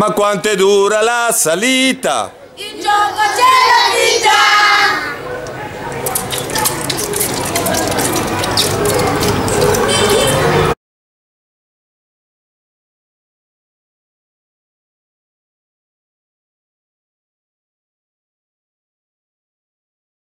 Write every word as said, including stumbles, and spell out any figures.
Ma quanto è dura la salita! In gioco c'è la vita!